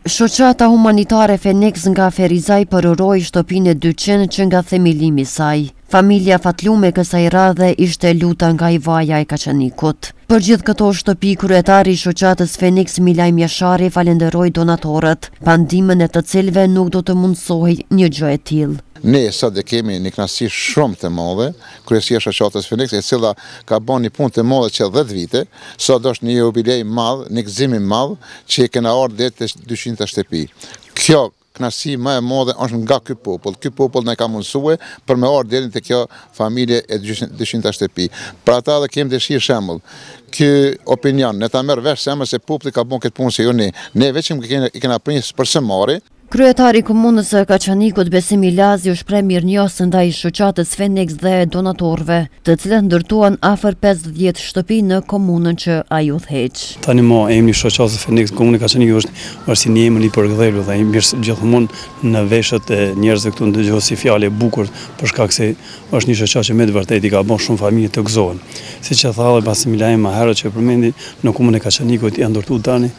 Shoqata humanitare Fenix nga Ferizaj përëroi shtëpinë e 200 që nga themelimi i saj. Familja fatlume kësaj radhe ishte luta nga i vaja e Kaçanikut. Për gjithë këto shtëpi, kryetari i shoqatës Fenix Milaj Mjashari falenderoi donatorët, pa ndihmën e të cilëve nuk do të mundsohej një gjë e tillë. Ne sot e kemi një kënaqësi shumë të madhe, kryesia e shoqatës Fenix, e cila ka bën një punë të madhe që 10 vite, sot është një jubilej madh, një gëzim i madh që kena ardhur deri te 200 shtëpi. Kjo kënaqësi më e madhe është nga ky popull. Ky popull na ka mundsuar për me ardhur deri te kjo familje e 200 shtëpi. Për ata dhe kemi dëshirë shembull. Ky opinion ne ta merr vesh se populli ka bën këtë punë se jo ne. Ne vetëm i kena princ për së mari. Kryetari i komunës së Kaçanikut Besim Ilazi u shpreh mirënjohës ndaj shoqatës Fenix dhe donatorëve, të cilët ndërtuan afër 50 shtëpi në komunën që ai udhëheq. Tani emri i shoqatës Fenix komunë Kaçanikut është si një emër i përgdhelur dhe i mirë gjithmonë në veshët e njerëzve këtu ndëgjohet si fjalë e bukur për shkak se është një shoqatë që me të vërtetë i ka bën shumë familje të gëzohen. Siç e tha Besim Ilazi më herët që përmendi, në komunën e Kaçanikut janë ndërtuar tani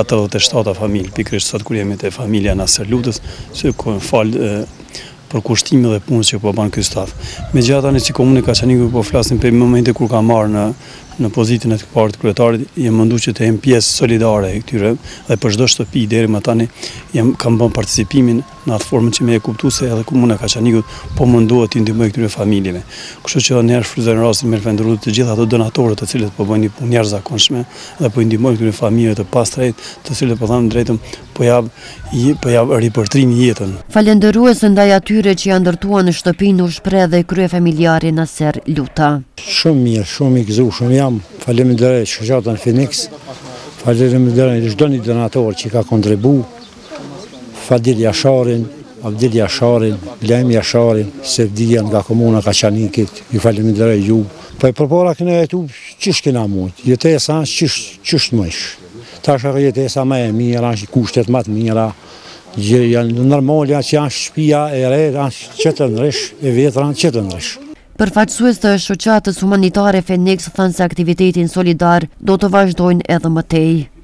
47 familje, pikërisht sot kur jemi te familja lutës, se falë për kushtime dhe punës që po banë ky staf. Megjithatë tani si komunë e Kaçanikut po flasim për momente kur ka marrë në pozitën e të parë të kryetarit, jem mundu që të jem pjesë solidare e këtyre dhe për çdo shtëpi deri më tani kam bën participimin në atë formën që më e kuptuar se edhe komuna e Kaçanikut po mundohet të ndihmoj këtyre familjeve. Kështu që ne shfrytëzojmë rastin me vendrur të gjithë ato donatorët të cilët po bëjnë një punë jashtëzakonshme dhe po ndihmojnë këtyre familjeve të pastrejt, të cilët po thamë drejtëm po jap ripërtrim jetën. Falendërues ndaj atyre që janë ndërtuar në shtëpinë u shpreh dhe kryefamiljari Naser Luta. Shumë mirë, shumë i gëzuar jam. Faleminderit shoqatën Fenix. Faleminderit çdo një donator që ka kontribuar. Fadil Jasharin, Abdil Jasharin, Lajm Jasharin, Sevdia nga komuna Kaçanikit. Ju faleminderoj ju. Po e përpara këna jetu çish kena mund. Jetesa çish mësh. Tash ka jetesa më e mirë, kushtet më të mira. Janë normale që janë shtëpia e re, janë qetëndrish, e vjetra janë qetëndrish. Përfaqësues të shoqatës humanitare Fenix thanë se aktivitetin solidar do të vazhdojnë edhe më tej.